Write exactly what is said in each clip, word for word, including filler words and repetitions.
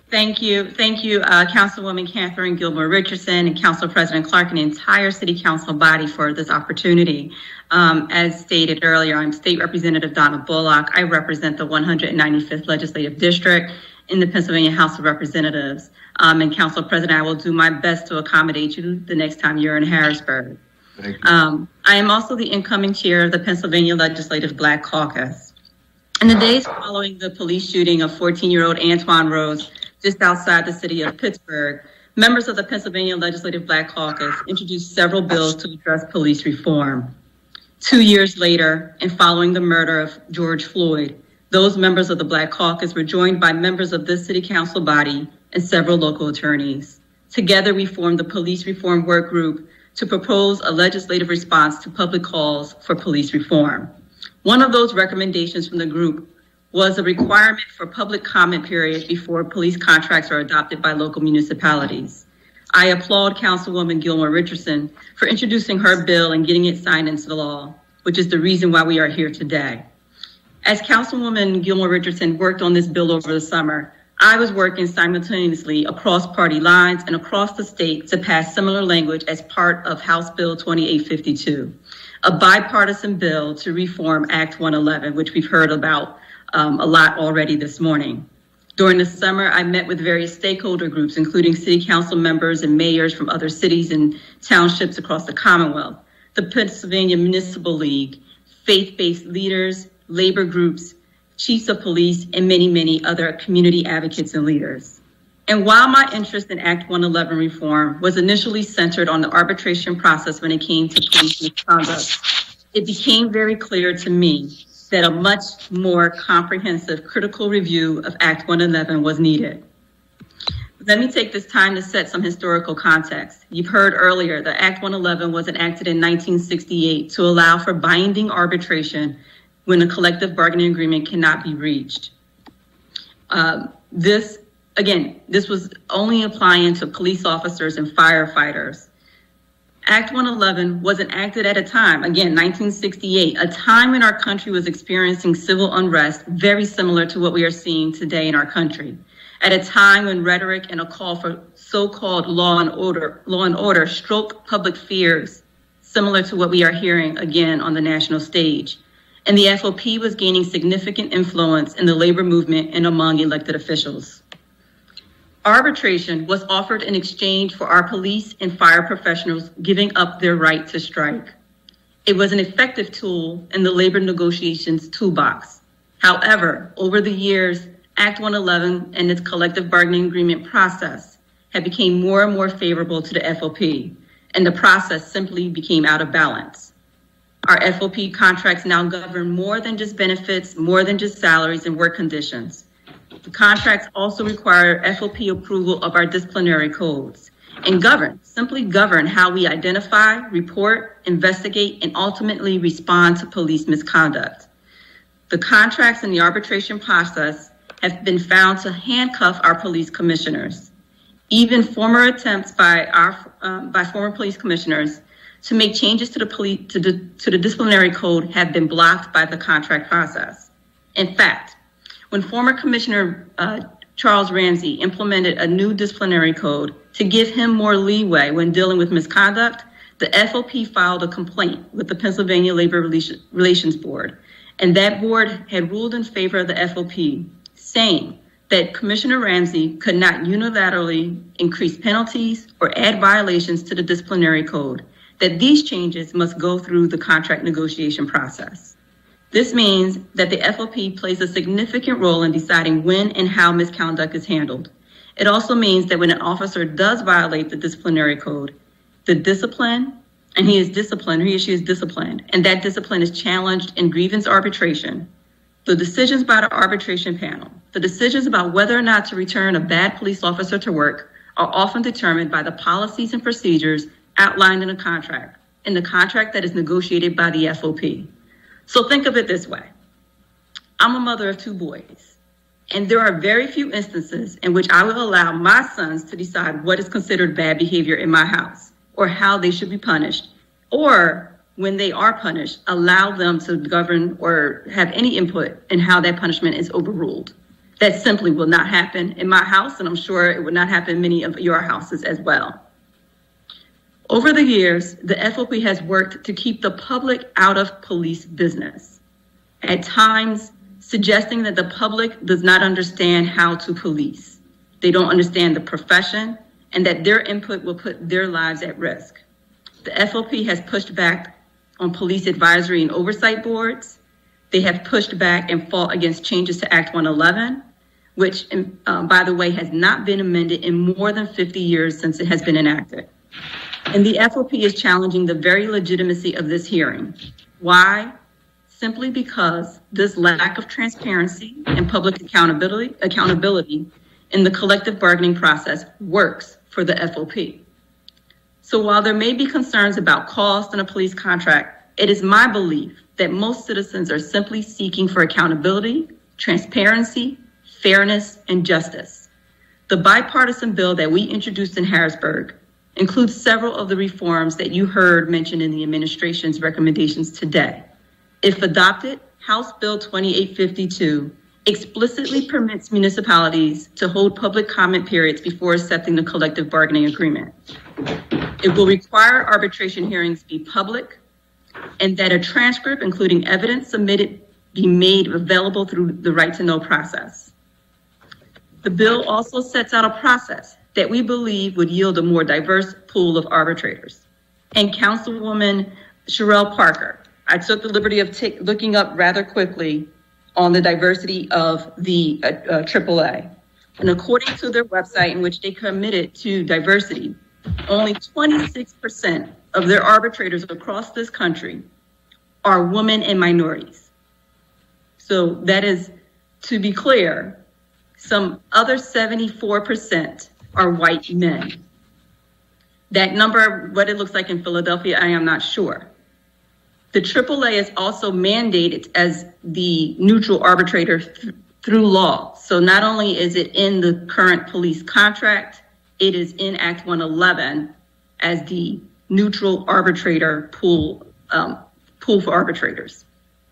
Thank you. Thank you, uh, Councilwoman Catherine Gilmore Richardson and Council President Clark and the entire City Council body for this opportunity. Um, as stated earlier, I'm State Representative Donna Bullock. I represent the one hundred ninety-fifth Legislative District in the Pennsylvania House of Representatives. Um, and Council President, I will do my best to accommodate you the next time you're in Harrisburg. Thank you. Um, I am also the incoming chair of the Pennsylvania Legislative Black Caucus. In the days following the police shooting of fourteen-year-old Antoine Rose just outside the city of Pittsburgh, members of the Pennsylvania Legislative Black Caucus introduced several bills to address police reform. Two years later, and following the murder of George Floyd, those members of the Black Caucus were joined by members of this City Council body and several local attorneys. Together, we formed the Police Reform Work Group to propose a legislative response to public calls for police reform. One of those recommendations from the group was a requirement for public comment period before police contracts are adopted by local municipalities. I applaud Councilwoman Gilmore Richardson for introducing her bill and getting it signed into law, which is the reason why we are here today. As Councilwoman Gilmore Richardson worked on this bill over the summer, I was working simultaneously across party lines and across the state to pass similar language as part of House Bill twenty-eight fifty-two, a bipartisan bill to reform Act one eleven, which we've heard about um, a lot already this morning. During the summer, I met with various stakeholder groups, including city council members and mayors from other cities and townships across the Commonwealth, the Pennsylvania Municipal League, faith-based leaders, labor groups, chiefs of police, and many, many other community advocates and leaders. And while my interest in Act one eleven reform was initially centered on the arbitration process when it came to police misconduct, it became very clear to me that a much more comprehensive critical review of Act one eleven was needed. Let me take this time to set some historical context. You've heard earlier that Act one eleven was enacted in nineteen sixty-eight to allow for binding arbitration when a collective bargaining agreement cannot be reached. Uh, this, again, this was only applying to police officers and firefighters. Act one eleven was enacted at a time, again, nineteen sixty-eight, a time when our country was experiencing civil unrest very similar to what we are seeing today in our country. At a time when rhetoric and a call for so-called law and order, law and order stroked public fears, similar to what we are hearing again on the national stage. And the F O P was gaining significant influence in the labor movement and among elected officials. Arbitration was offered in exchange for our police and fire professionals giving up their right to strike. It was an effective tool in the labor negotiations toolbox. However, over the years, Act one eleven and its collective bargaining agreement process have become more and more favorable to the F O P, and the process simply became out of balance. Our F O P contracts now govern more than just benefits, more than just salaries and work conditions. The contracts also require F O P approval of our disciplinary codes and govern, simply govern how we identify, report, investigate, and ultimately respond to police misconduct. The contracts in the arbitration process have been found to handcuff our police commissioners. Even former attempts by our um, by former police commissioners to make changes to the police to the to the disciplinary code have been blocked by the contract process. In fact, when former Commissioner uh, Charles Ramsey implemented a new disciplinary code to give him more leeway when dealing with misconduct, the F O P filed a complaint with the Pennsylvania Labor Relations Board, and that board had ruled in favor of the F O P, saying that Commissioner Ramsey could not unilaterally increase penalties or add violations to the disciplinary code, that these changes must go through the contract negotiation process. This means that the F O P plays a significant role in deciding when and how misconduct is handled. It also means that when an officer does violate the disciplinary code, the discipline, and he is disciplined, he or she is disciplined, and that discipline is challenged in grievance arbitration, the decisions by the arbitration panel, the decisions about whether or not to return a bad police officer to work are often determined by the policies and procedures outlined in a contract, in the contract that is negotiated by the F O P. So think of it this way. I'm a mother of two boys, and there are very few instances in which I will allow my sons to decide what is considered bad behavior in my house or how they should be punished, or when they are punished, allow them to govern or have any input in how that punishment is overruled. That simply will not happen in my house, and I'm sure it would not happen in many of your houses as well. Over the years, the F O P has worked to keep the public out of police business, at times suggesting that the public does not understand how to police. They don't understand the profession, and that their input will put their lives at risk. The F O P has pushed back on police advisory and oversight boards. They have pushed back and fought against changes to Act one eleven, which, um, by the way, has not been amended in more than fifty years since it has been enacted. And the F O P is challenging the very legitimacy of this hearing. Why? Simply because this lack of transparency and public accountability, accountability in the collective bargaining process works for the F O P. So while there may be concerns about cost in a police contract, it is my belief that most citizens are simply seeking for accountability, transparency, fairness, and justice. The bipartisan bill that we introduced in Harrisburg includes several of the reforms that you heard mentioned in the administration's recommendations today. If adopted, House Bill twenty-eight fifty-two explicitly permits municipalities to hold public comment periods before accepting the collective bargaining agreement. It will require arbitration hearings be public, and that a transcript, including evidence submitted, be made available through the right to know process. The bill also sets out a process that we believe would yield a more diverse pool of arbitrators. And Councilwoman Sherelle Parker, I took the liberty of t- looking up rather quickly on the diversity of the uh, uh, triple A. And according to their website, in which they committed to diversity, only twenty-six percent of their arbitrators across this country are women and minorities. So that is, to be clear, some other seventy-four percent are white men. That number, what it looks like in Philadelphia, I am not sure. The triple A is also mandated as the neutral arbitrator th- through law. So not only is it in the current police contract, it is in Act one eleven as the neutral arbitrator pool, um, pool for arbitrators.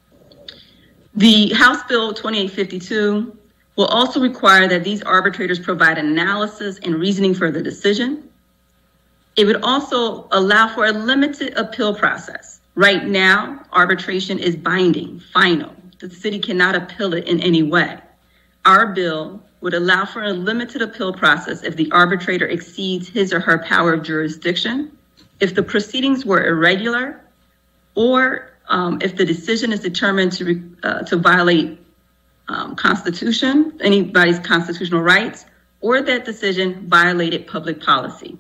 The House Bill twenty-eight fifty-two will also require that these arbitrators provide analysis and reasoning for the decision. It would also allow for a limited appeal process. Right now, arbitration is binding, final. The city cannot appeal it in any way. Our bill would allow for a limited appeal process if the arbitrator exceeds his or her power of jurisdiction, if the proceedings were irregular, or um, if the decision is determined to, uh, to violate um, Constitution, anybody's constitutional rights, or that decision violated public policy.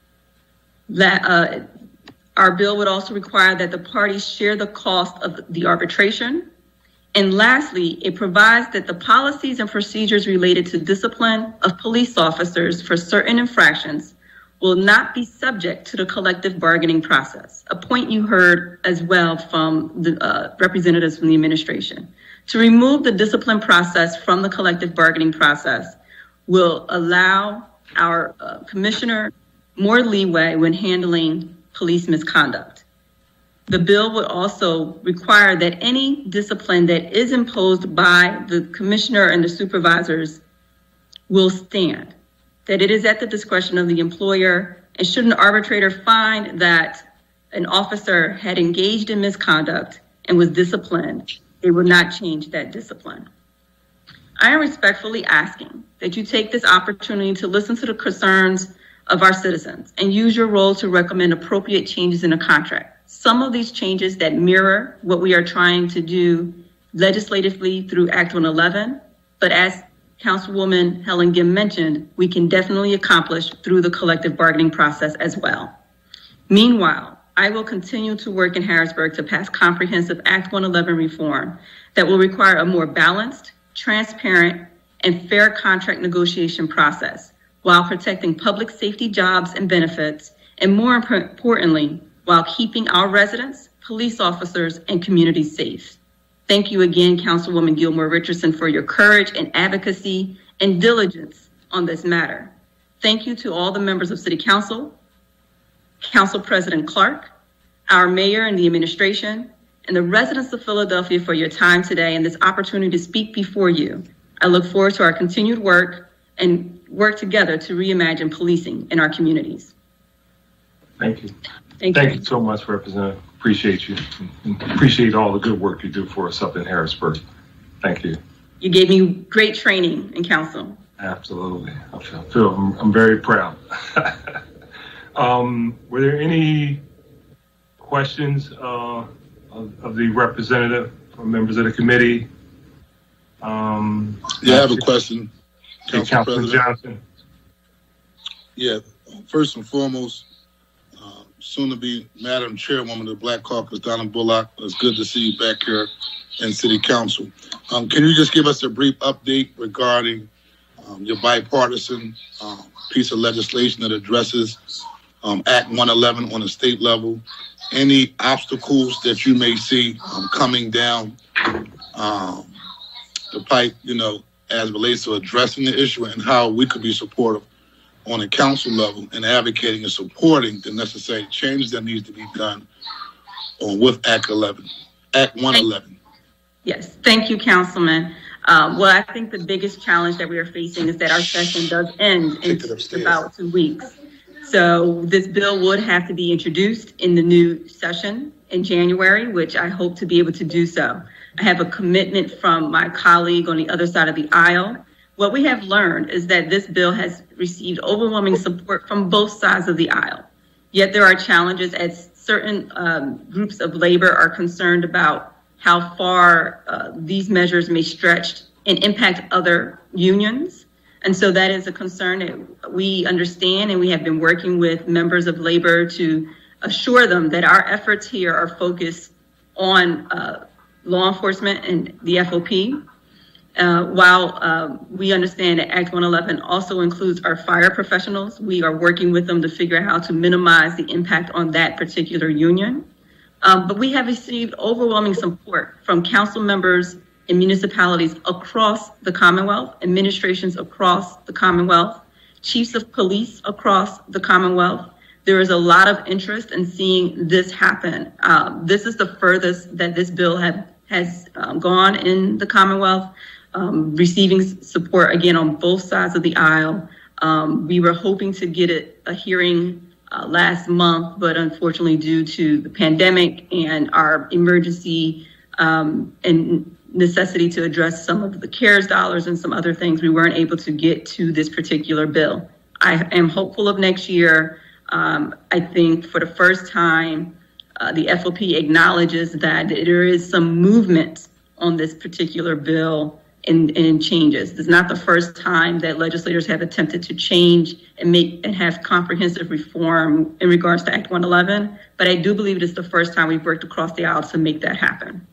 That, uh, our bill would also require that the parties share the cost of the arbitration. And lastly, it provides that the policies and procedures related to discipline of police officers for certain infractions will not be subject to the collective bargaining process, a point you heard as well from the uh, representatives from the administration. To remove the discipline process from the collective bargaining process will allow our uh, commissioner more leeway when handling police misconduct. The bill would also require that any discipline that is imposed by the commissioner and the supervisors will stand, that it is at the discretion of the employer, and should an arbitrator find that an officer had engaged in misconduct and was disciplined, they will not change that discipline. I am respectfully asking that you take this opportunity to listen to the concerns of our citizens and use your role to recommend appropriate changes in the contract. Some of these changes that mirror what we are trying to do legislatively through Act one eleven, but as Councilwoman Helen Gim mentioned, we can definitely accomplish through the collective bargaining process as well. Meanwhile, I will continue to work in Harrisburg to pass comprehensive Act one eleven reform that will require a more balanced, transparent, and fair contract negotiation process while protecting public safety jobs and benefits, and more importantly, while keeping our residents, police officers, and communities safe. Thank you again, Councilwoman Gilmore Richardson, for your courage and advocacy and diligence on this matter. Thank you to all the members of City Council, Council President Clark, our mayor and the administration, and the residents of Philadelphia for your time today and this opportunity to speak before you. I look forward to our continued work and work together to reimagine policing in our communities. Thank you. Thank, Thank you. you so much, Representative. Appreciate you. Appreciate all the good work you do for us up in Harrisburg. Thank you. You gave me great training in council. Absolutely. I feel, feel I'm, I'm very proud. um, were there any questions uh, of, of the representative or members of the committee? Um, yeah, I have a question, Council Councilman Johnson. Yeah, first and foremost, uh, soon to be Madam Chairwoman of the Black Caucus, Donna Bullock. It's good to see you back here in City Council. Um, can you just give us a brief update regarding um, your bipartisan um, piece of legislation that addresses um, Act one eleven on the state level? Any obstacles that you may see um, coming down um, the pipe, you know, as relates to addressing the issue, and how we could be supportive on a council level in advocating and supporting the necessary changes that needs to be done on with Act eleven, Act one eleven. Yes, thank you, Councilman. Um, well, I think the biggest challenge that we are facing is that our session does end in about two weeks. So this bill would have to be introduced in the new session in January, which I hope to be able to do so. I have a commitment from my colleague on the other side of the aisle. What we have learned is that this bill has received overwhelming support from both sides of the aisle. Yet there are challenges as certain um, groups of labor are concerned about how far uh, these measures may stretch and impact other unions. And so that is a concern that we understand, and we have been working with members of labor to assure them that our efforts here are focused on uh, law enforcement and the F O P. Uh, while uh, we understand that Act one eleven also includes our fire professionals, we are working with them to figure out how to minimize the impact on that particular union. Um, but we have received overwhelming support from council members in municipalities across the Commonwealth, administrations across the Commonwealth, chiefs of police across the Commonwealth. There is a lot of interest in seeing this happen. Uh, this is the furthest that this bill have, has um, gone in the Commonwealth, um, receiving support again on both sides of the aisle. Um, we were hoping to get it, a hearing uh, last month, but unfortunately due to the pandemic and our emergency um, and necessity to address some of the CARES dollars and some other things, we weren't able to get to this particular bill. I am hopeful of next year. Um, I think for the first time, uh, the F O P acknowledges that there is some movement on this particular bill and, and changes. This is not the first time that legislators have attempted to change and make and have comprehensive reform in regards to Act one eleven, but I do believe it is the first time we've worked across the aisle to make that happen.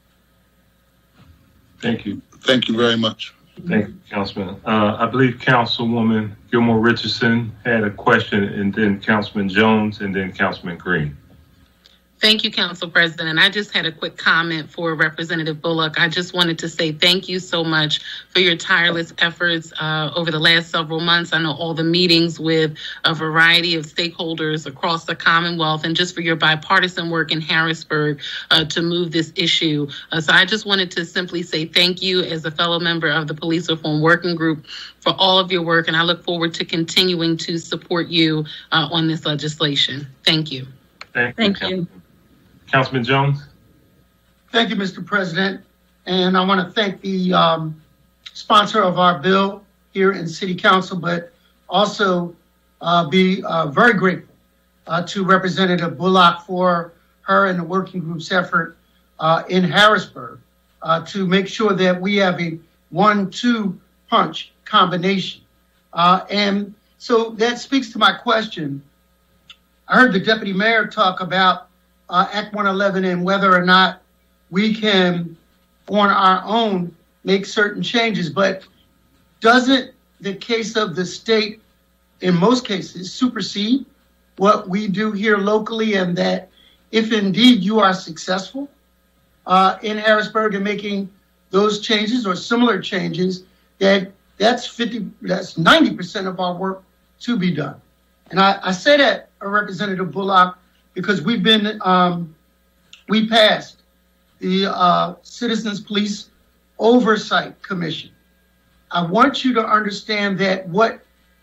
Thank you. Thank you very much. Thank you, Councilman. Uh, I believe Councilwoman Gilmore Richardson had a question, and then Councilman Jones, and then Councilman Green. Thank you, Council President. I just had a quick comment for Representative Bullock. I just wanted to say thank you so much for your tireless efforts uh, over the last several months. I know all the meetings with a variety of stakeholders across the Commonwealth, and just for your bipartisan work in Harrisburg uh, to move this issue. Uh, so I just wanted to simply say thank you as a fellow member of the Police Reform Working Group for all of your work, and I look forward to continuing to support you uh, on this legislation. Thank you. Thank you. Thank you. Councilman Jones. Thank you, Mister President. And I want to thank the um, sponsor of our bill here in City Council, but also uh, be uh, very grateful uh, to Representative Bullock for her and the working group's effort uh, in Harrisburg uh, to make sure that we have a one two punch combination. Uh, and so that speaks to my question. I heard the deputy mayor talk about Uh, Act one eleven and whether or not we can, on our own, make certain changes. But doesn't the case of the state, in most cases, supersede what we do here locally, and that if indeed you are successful uh, in Harrisburg in making those changes or similar changes, that that's fifty, that's ninety percent of our work to be done. And I, I say that, uh, Representative Bullock, because we've been, um, we passed the uh, Citizens Police Oversight Commission. I want you to understand that what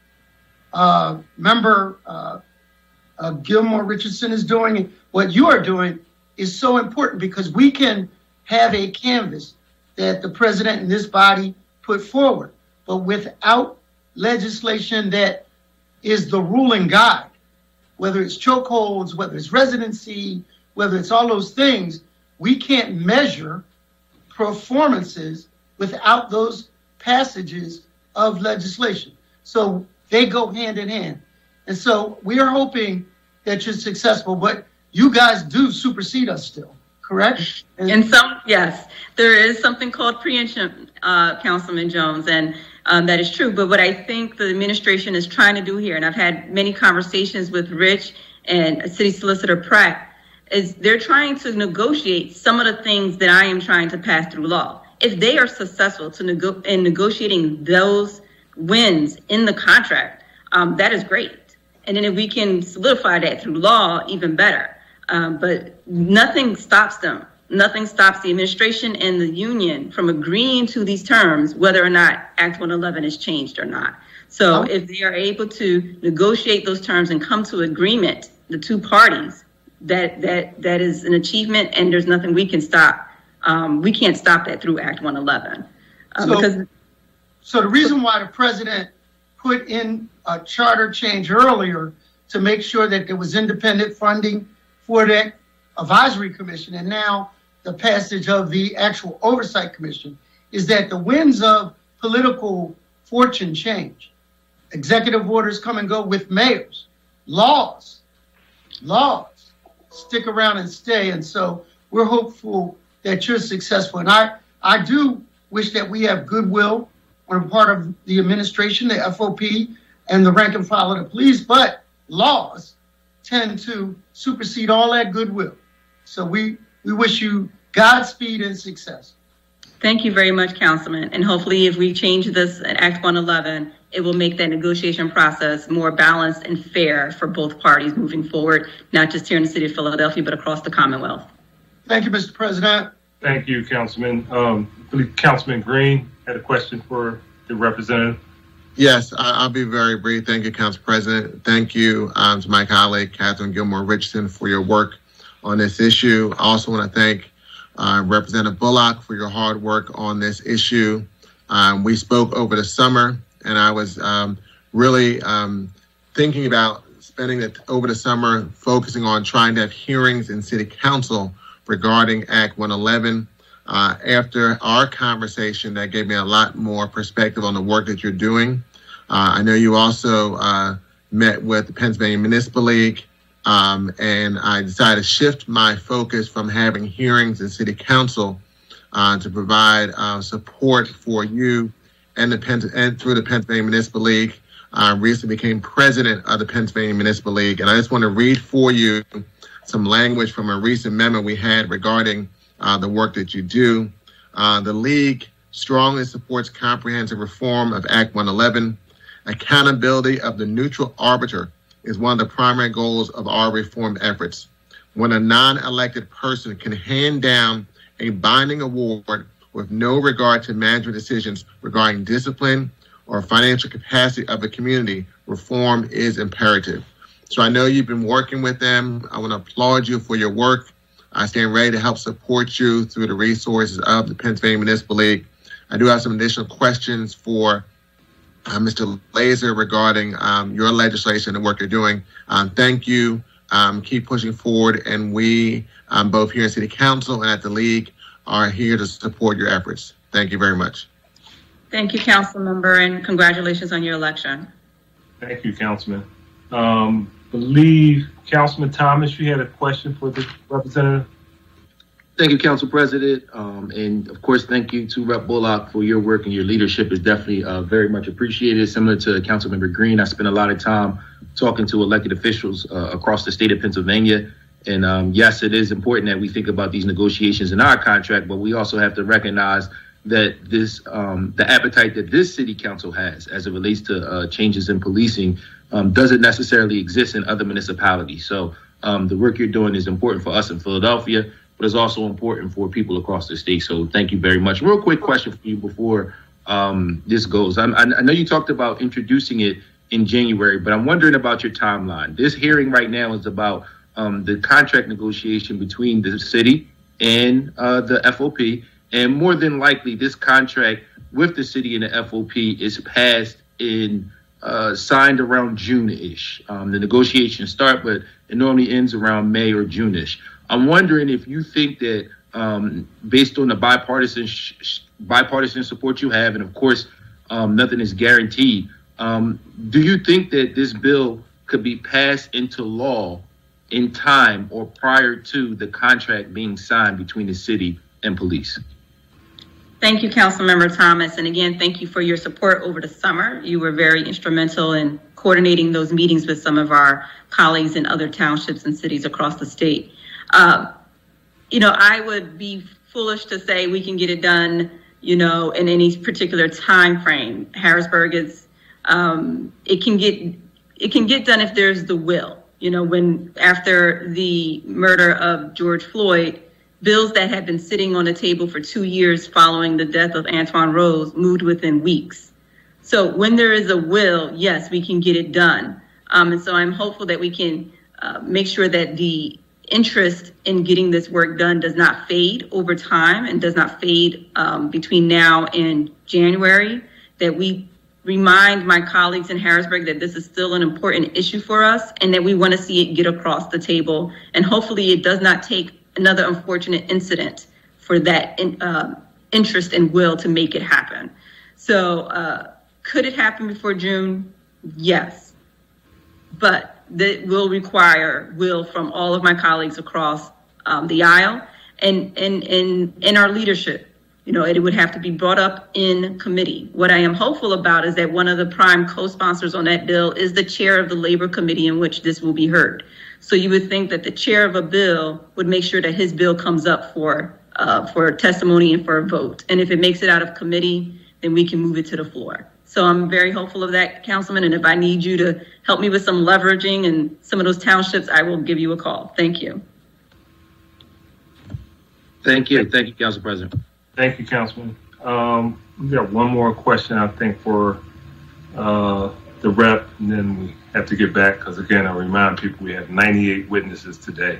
uh, member uh, uh, Gilmore Richardson is doing and what you are doing is so important, because we can have a canvas that the president and this body put forward, but without legislation that is the ruling guide, whether it's chokeholds, whether it's residency, whether it's all those things, we can't measure performances without those passages of legislation. So they go hand in hand. And so we are hoping that you're successful, but you guys do supersede us still, correct? And, and some, yes, there is something called preemption, uh, Councilman Jones, and um, that is true. But what I think the administration is trying to do here, and I've had many conversations with Rich and City Solicitor Pratt, is they're trying to negotiate some of the things that I am trying to pass through law. If they are successful to nego- in negotiating those wins in the contract, um, that is great. And then if we can solidify that through law, even better. Um, but nothing stops them. Nothing stops the administration and the union from agreeing to these terms, whether or not Act one eleven is changed or not. So if they are able to negotiate those terms and come to agreement, the two parties, that that that is an achievement, and there's nothing we can stop. Um, we can't stop that through Act one eleven. Uh, so, because, so the reason why the president put in a charter change earlier to make sure that there was independent funding for that advisory commission, and now the passage of the actual oversight commission, is that the winds of political fortune change. Executive orders come and go with mayors. Laws, laws stick around and stay. And so we're hopeful that you're successful. And I, I do wish that we have goodwill on the part of the administration, the F O P, and the rank and file of the police, but laws tend to supersede all that goodwill. So we, we wish you Godspeed and success. Thank you very much, Councilman. And hopefully if we change this at Act one eleven, it will make that negotiation process more balanced and fair for both parties moving forward, not just here in the city of Philadelphia, but across the Commonwealth. Thank you, Mister President. Thank you, Councilman. Um, I believe Councilman Green had a question for the representative. Yes, I'll be very brief. Thank you, Council President. Thank you um, to my colleague, Catherine Gilmore Richardson, for your work on this issue. I also want to thank uh, Representative Bullock for your hard work on this issue. Um, we spoke over the summer, and I was um, really um, thinking about spending it over the summer focusing on trying to have hearings in City Council regarding Act one eleven. Uh, after our conversation, that gave me a lot more perspective on the work that you're doing. Uh, I know you also uh, met with the Pennsylvania Municipal League, um, and I decided to shift my focus from having hearings in City Council uh, to provide uh, support for you and the Pen- and through the Pennsylvania Municipal League. I uh, recently became president of the Pennsylvania Municipal League, and I just want to read for you some language from a recent memo we had regarding Uh, the work that you do. Uh, the League strongly supports comprehensive reform of Act one eleven. Accountability of the neutral arbiter is one of the primary goals of our reform efforts. When a non-elected person can hand down a binding award with no regard to management decisions regarding discipline or financial capacity of the community, reform is imperative. So I know you've been working with them. I want to applaud you for your work. I stand ready to help support you through the resources of the Pennsylvania Municipal League. I do have some additional questions for uh, Mister Laser regarding um, your legislation and the work you're doing. Um, thank you. Um, keep pushing forward, and we, um, both here in City Council and at the League, are here to support your efforts. Thank you very much. Thank you, Council Member, and congratulations on your election. Thank you, Councilman. Um, believe Councilman Thomas, you had a question for the representative. Thank you, Council President. Um, and of course, thank you to Rep Bullock for your work, and your leadership is definitely uh, very much appreciated. Similar to Councilmember Green, I spent a lot of time talking to elected officials uh, across the state of Pennsylvania. And um, yes, it is important that we think about these negotiations in our contract, but we also have to recognize that this um, the appetite that this city council has as it relates to uh, changes in policing um, doesn't necessarily exist in other municipalities. So um, the work you're doing is important for us in Philadelphia, but it's also important for people across the state. So thank you very much. Real quick question for you before um, this goes. I'm, I know you talked about introducing it in January, but I'm wondering about your timeline. This hearing right now is about um, the contract negotiation between the city and uh, the F O P, and more than likely this contract with the city and the F O P is passed in uh, signed around June-ish. Um, the negotiations start, but it normally ends around May or June-ish. I'm wondering if you think that um, based on the bipartisan sh- bipartisan support you have, and of course, um, nothing is guaranteed. Um, do you think that this bill could be passed into law in time or prior to the contract being signed between the city and police? Thank you, Councilmember Thomas. And again, thank you for your support over the summer. You were very instrumental in coordinating those meetings with some of our colleagues in other townships and cities across the state. Uh, you know, I would be foolish to say we can get it done, you know, in any particular time frame. Harrisburg is, um, it can get, it can get done if there's the will. You know, when after the murder of George Floyd, bills that had been sitting on the table for two years following the death of Antoine Rose moved within weeks. So when there is a will, yes, we can get it done. Um, and so I'm hopeful that we can uh, make sure that the interest in getting this work done does not fade over time and does not fade um, between now and January, that we remind my colleagues in Harrisburg that this is still an important issue for us and that we want to see it get across the table. And hopefully it does not take another unfortunate incident for that in, uh, interest and will to make it happen. So uh, could it happen before June? Yes. But that will require will from all of my colleagues across um, the aisle and, and, and, and our leadership. You know, it would have to be brought up in committee. What I am hopeful about is that one of the prime co-sponsors on that bill is the chair of the Labor Committee in which this will be heard. So you would think that the chair of a bill would make sure that his bill comes up for uh, for testimony and for a vote. And if it makes it out of committee, then we can move it to the floor. So I'm very hopeful of that, Councilman. And if I need you to help me with some leveraging in some of those townships, I will give you a call. Thank you. Thank you. Thank you, Council President. Thank you, Councilman. Um, we got one more question, I think, for uh, the rep, and then we have to get back because, again, I remind people we have ninety-eight witnesses today.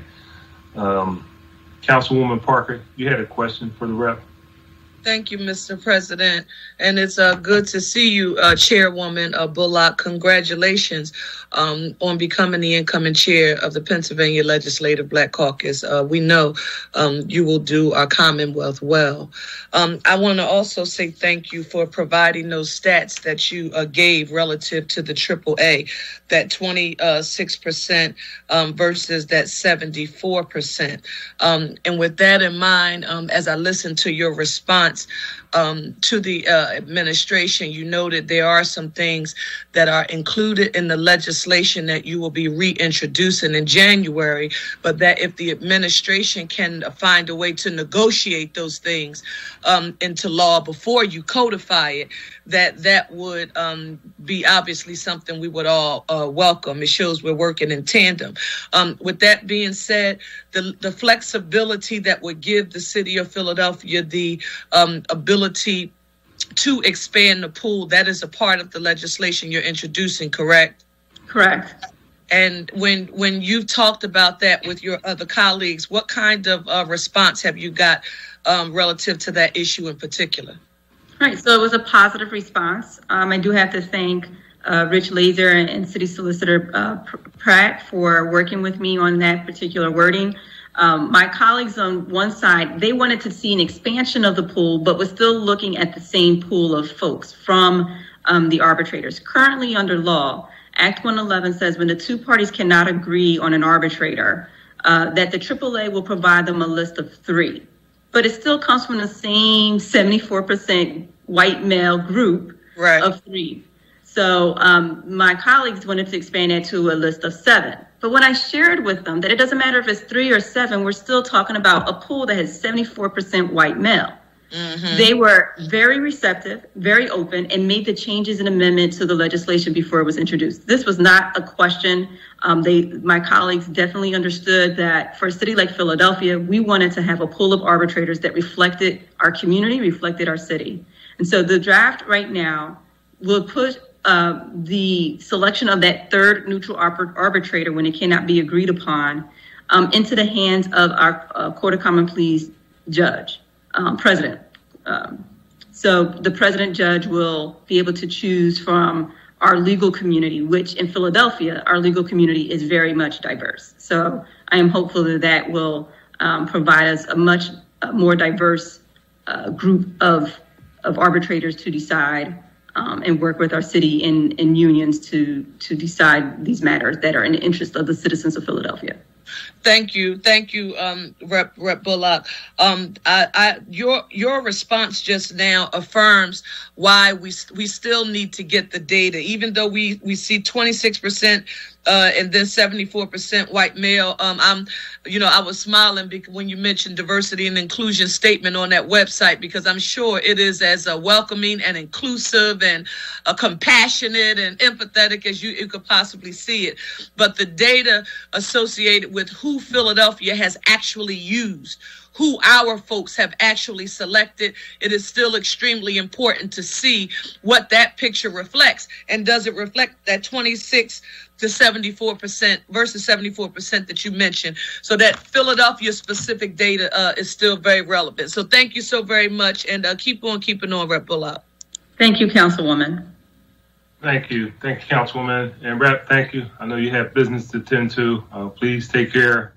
Um, Councilwoman Parker, you had a question for the rep? Thank you, Mister President. And it's uh, good to see you, uh, Chairwoman uh, Bullock. Congratulations um, on becoming the incoming chair of the Pennsylvania Legislative Black Caucus. Uh, we know um, you will do our Commonwealth well. Um, I want to also say thank you for providing those stats that you uh, gave relative to the triple A, that twenty-six percent um, versus that seventy-four percent. Um, and with that in mind, um, as I listen to your response, Um, to the uh, administration, you noted there are some things that are included in the legislation that you will be reintroducing in January, but that if the administration can find a way to negotiate those things um, into law before you codify it, that that would um, be obviously something we would all uh, welcome. It shows we're working in tandem. Um, with that being said, the, the flexibility that would give the city of Philadelphia the um, ability to expand the pool, that is a part of the legislation you're introducing, correct? Correct. And when when you've talked about that with your other colleagues, what kind of uh, response have you got um, relative to that issue in particular? Right, so it was a positive response. Um, I do have to thank uh, Rich Laser and, and City Solicitor uh, Pratt for working with me on that particular wording. Um, my colleagues on one side, they wanted to see an expansion of the pool, but was still looking at the same pool of folks from um, the arbitrators. Currently under law, Act one eleven says when the two parties cannot agree on an arbitrator, uh, that the triple A will provide them a list of three. But it still comes from the same seventy-four percent white male group right. of three. So um, my colleagues wanted to expand that to a list of seven. But when I shared with them that it doesn't matter if it's three or seven, we're still talking about a pool that has seventy-four percent white male. Mm-hmm. They were very receptive, very open, and made the changes and amendments to the legislation before it was introduced. This was not a question. Um, they, my colleagues definitely understood that for a city like Philadelphia, we wanted to have a pool of arbitrators that reflected our community, reflected our city. And so the draft right now will put uh, the selection of that third neutral arbitrator when it cannot be agreed upon um, into the hands of our uh, Court of Common Pleas judge, um, president. Um, so the president judge will be able to choose from our legal community, which in Philadelphia, our legal community is very much diverse. So I am hopeful that that will um, provide us a much uh, more diverse uh, group of, of arbitrators to decide um, and work with our city and, and unions to, to decide these matters that are in the interest of the citizens of Philadelphia. Thank you, thank you, um, Rep. Rep. Bullock. Um, I, I, your your response just now affirms why we we still need to get the data, even though we we see twenty-six percent uh, and then seventy-four percent white male. Um, I'm, you know, I was smiling because when you mentioned diversity and inclusion statement on that website, because I'm sure it is as uh, welcoming and inclusive and uh, compassionate and empathetic as you, you could possibly see it. But the data associated with who Philadelphia has actually used, who our folks have actually selected, it is still extremely important to see what that picture reflects. And does it reflect that twenty-six to seventy-four percent versus seventy-four percent that you mentioned? So that Philadelphia specific data uh, is still very relevant. So thank you so very much, and uh, keep on keeping on, Rep. Bullock. Thank you, Councilwoman. Thank you. Thank you, Councilwoman. And Rep, thank you. I know you have business to tend to. Uh, please take care.